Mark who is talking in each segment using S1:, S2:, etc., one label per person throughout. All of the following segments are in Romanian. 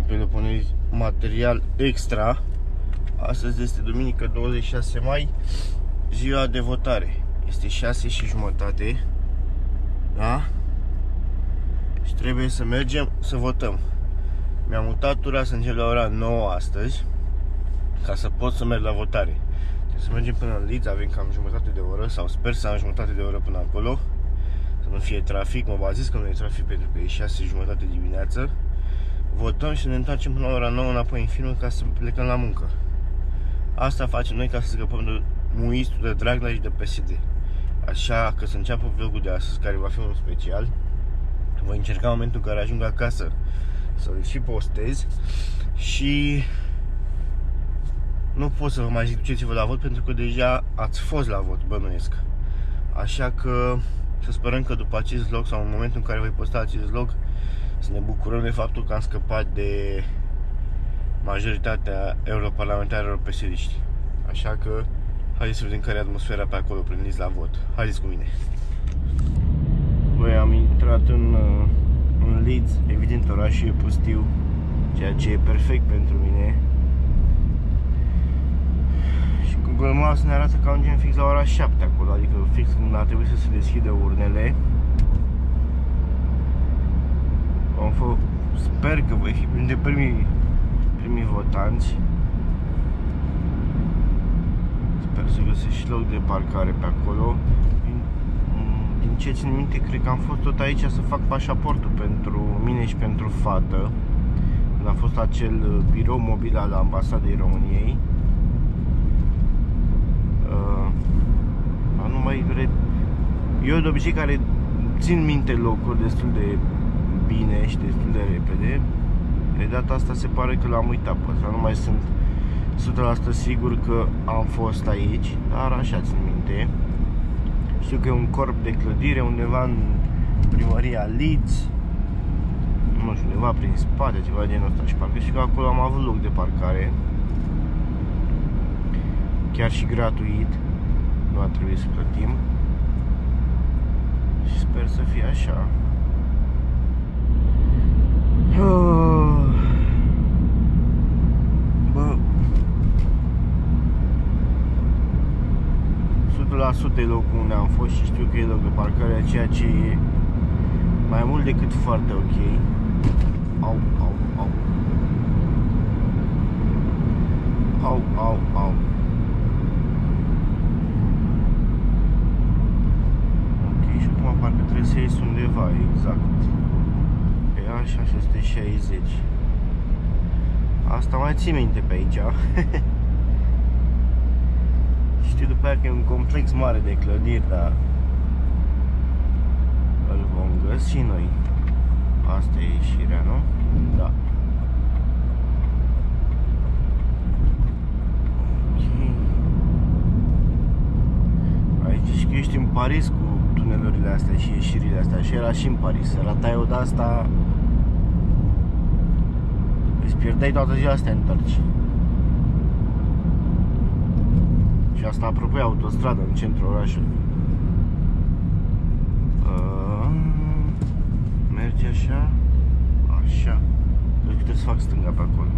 S1: Peloponez material extra. Astăzi este duminică 26 mai, ziua de votare. Este 6:30, da? Și trebuie să mergem să votăm. Mi-am mutat tura să încep la ora 9 astăzi, ca să pot să merg la votare. Trebuie să mergem până în Leeds, avem cam jumătate de oră, sau sper să am jumătate de oră până acolo, să nu fie trafic. Mă bazez că nu e trafic pentru că e 6:30 dimineață. Votăm și ne întoarcem până la ora 9 înapoi în firmă ca să plecăm la muncă. Asta facem noi ca să scăpăm de muistul de Dragnea și de PSD. Așa că să înceapă vlogul de astăzi, care va fi un special. Voi încerca în momentul în care ajung acasă să-l și postez. Și nu pot să vă mai zic duceți-vă la vot, pentru că deja ați fost la vot, bănuiesc. Așa că să sperăm că după acest vlog, sau în momentul în care voi posta acest vlog, să ne bucurăm de faptul că am scăpat de majoritatea europarlamentarilor PSD-ști. Așa că haideți să vedem care e atmosfera pe acolo, prindiți la vot. Haideți cu mine. Băi, am intrat în Leeds. Evident, orașul e pustiu, ceea ce e perfect pentru mine. Și Google Maps ne arată că ajungem fix la ora 7 acolo, adică fix când ar trebui să se deschidă urnele. Sper că voi fi printre primii votanți. Sper să găsesc loc de parcare pe acolo. Din ce țin minte, cred că am fost tot aici să fac pașaportul pentru mine și pentru fată, când a fost acel birou mobil al Ambasadei României. Eu de obicei care țin minte locuri destul de bine și destul de repede. De data asta se pare că l-am uitat pe ăsta. Nu mai sunt 100% sigur că am fost aici, dar așa țin minte. Știu că e un corp de clădire undeva în primăria Leeds, nu știu, undeva prin spate, ceva genul ăsta. Și parcă și că acolo am avut loc de parcare, chiar și gratuit, nu a trebuit să plătim. Și sper să fie așa. Bă, 100% e locul unde am fost și știu că e loc de parcare, ceea ce e mai mult decât foarte ok. Au. Ok, și acum parcă trebuie să ies undeva, exact. Pe A660. Asta mai țin minte pe aici. Știu după aia că e un complex mare de clădiri, dar îl vom găsi noi. Asta e ieșirea, nu? Da. Ok. Aici și că ești în Paris cu tunelurile astea și ieșirile astea. Și era și în Paris. Ratai o de asta, îți pierdeai toată ziua să te întorci. Și asta aproape autostradă în centrul orașului. Merge așa. Așa. Deci trebuie să fac stânga pe acolo.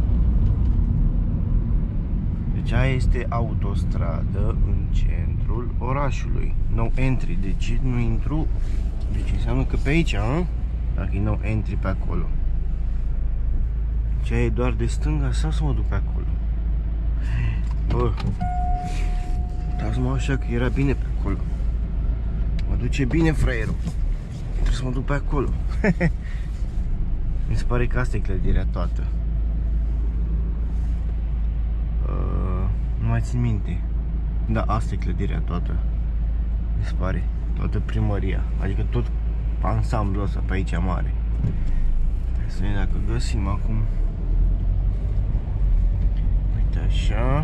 S1: Deci aia este autostradă în centrul orașului. No entry. Deci nu intru. Deci înseamnă că pe aici, dacă e no entry pe acolo. Deci aia e doar de stânga sau să mă duc pe acolo? Bă, dați-mă așa că era bine pe acolo. Mă duce bine fraierul. Trebuie să mă duc pe acolo. Mi se pare că asta e clădirea toată. Nu mai țin minte. Da, asta e clădirea toată. Mi se pare. Toată primăria. Adică tot ansamblul ăsta pe aici mare. Hai să vedem dacă găsim acum. Uite așa.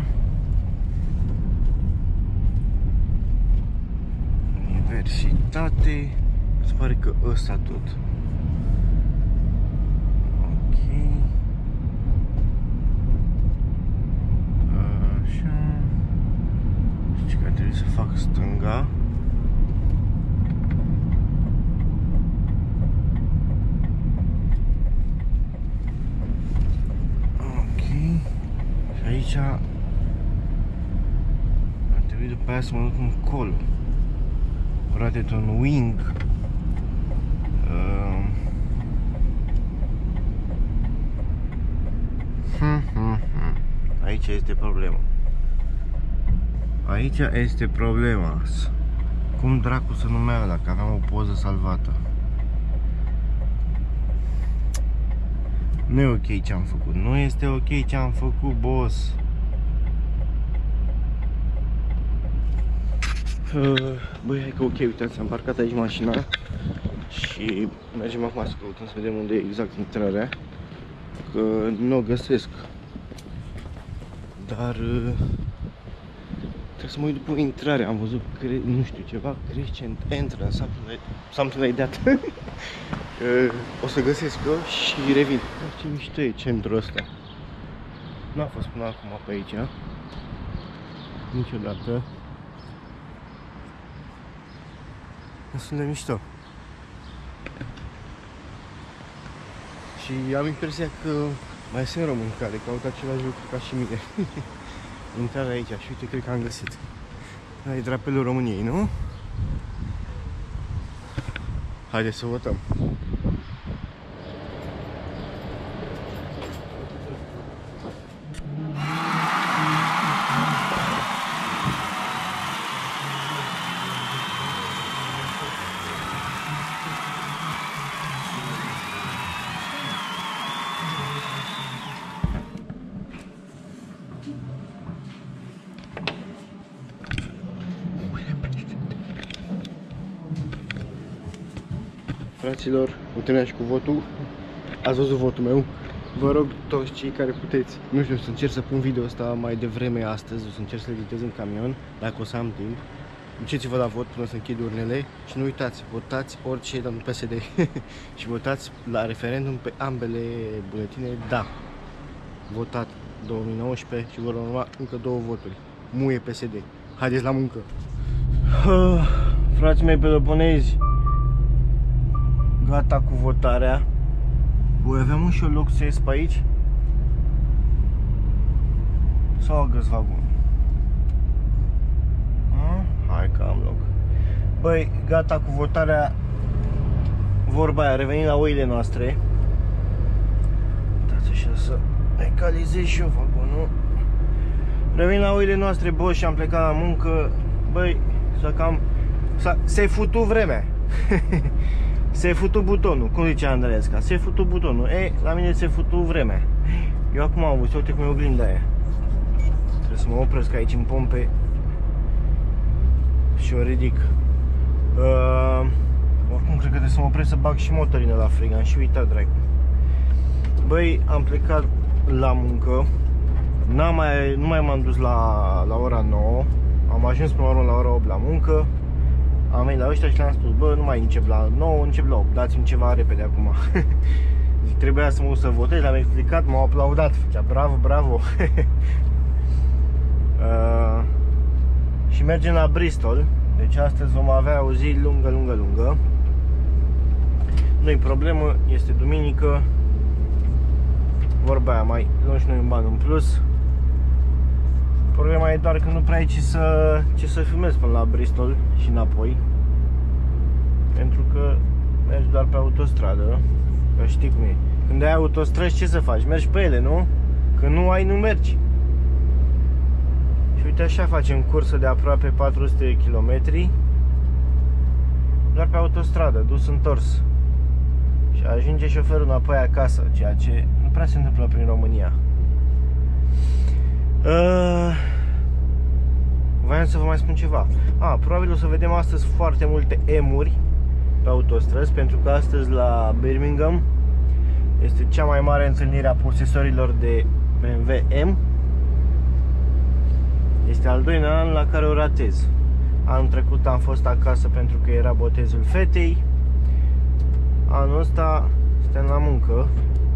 S1: Universitate. Se pare că ăsta tot. Ok. Așa. Știi că trebuie să fac stânga. aici ar trebui după aia să mă duc încolo. Rotate un wing. Aici este problema. Aici este problema. Cum dracu să numea ăla, că aveam o poză salvată. Nu e ok ce am făcut. Nu este ok ce am făcut, boss. Băi, hai că ok, uitați, am parcat aici mașina și mergem acum să căutăm să vedem unde e exact intrarea, că nu o găsesc. Dar trebuie să mă uit după intrare. Am văzut, nu știu, ceva Crescent Entrance, something like that. O să găsesc-o și revin. Ce mișto e centrul ăsta. N-a fost până acum pe aici niciodată. Sunt de mișto. Și am impresia că mai sunt români care caută același lucru ca și mine. Intrarea aici și uite, cred că am găsit. E drapelul României, nu? Haideți să votăm. Fraților, o terminat și cu votul. Ați văzut votul meu. Vă rog toți cei care puteți, nu știu, să încerc să pun video ăsta mai devreme astăzi, o să încerc să-l editez în camion, dacă o să am timp. Duceți-vă la vot până să închid urnele și nu uitați, votați orice, dar nu PSD. Și votați la referendum pe ambele buletine, da. Votat 2019 și vor urma încă 2 voturi. Muie PSD. Haideți la muncă. Frații mei peloponezi, gata cu votarea. Voi aveam și eu loc să ies pe aici? Sau agăs vagon? Hai că am loc. Băi, gata cu votarea. Vorba aia, revenim la oile noastre. Uitați așa să egalizez și eu vagonul. Revenim la oile noastre, bă, și am plecat la muncă. Băi, s-ai futut vremea. Se futu butonul, cum zicea Andreesca, se futu butonul. Ei, la mine se futu vremea. Eu acum am văzut, uite cum e oglinda aia. Trebuie să mă opresc aici în pompe și o ridic. Oricum cred că trebuie să mă opresc să bag și motorină la frig, am și uitat, dracu. Băi, am plecat la muncă. Nu mai m-am dus la ora 9. Am ajuns până la urmă la ora 8 la muncă. Am venit la ăștia și le-am spus, bă, nu mai încep la 9, încep la 8, dați-mi ceva repede acum. Zic, trebuia să mă duc să votez, le-am explicat, m-au aplaudat, făcea bravo, bravo. Și mergem la Bristol, deci astăzi vom avea o zi lungă. Nu-i problemă, este duminică. Vorba aia, mai luăm și noi un ban în plus. Problema e doar că nu prea ai ce să filmez până la Bristol și înapoi. Pentru că mergi doar pe autostradă. Că știi cum e. Când ai autostrăzi, ce să faci? Mergi pe ele, nu? Că nu ai, nu mergi. Și uite așa facem cursă de aproape 400 de km doar pe autostradă, dus întors. Și ajunge șoferul înapoi acasă, ceea ce nu prea se întâmplă prin România. Voiam să vă mai spun ceva. Probabil o să vedem astăzi foarte multe M-uri pe autostrăzi, pentru că astăzi la Birmingham este cea mai mare întâlnire a posesorilor de BMW M. Este al doilea an la care o ratez. Anul trecut am fost acasă pentru că era botezul fetei. Anul ăsta suntem la muncă.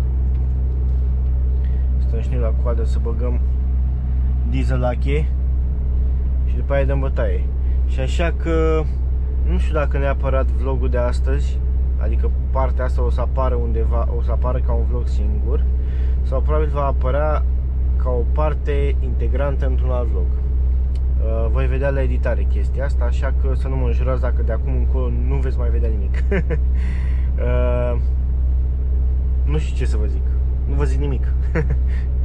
S1: Stăm și noi la coadă să băgăm dieselache și după aia dăm bătaie. Și așa că nu știu dacă neapărat vlogul de astăzi, adică partea asta o să apară undeva, o să apară ca un vlog singur, sau probabil va apărea ca o parte integrantă într-un alt vlog. Voi vedea la editare chestia asta, așa că să nu mă înjurați dacă de acum încolo nu veți mai vedea nimic. Nu știu ce să vă zic. Nu vă zic nimic.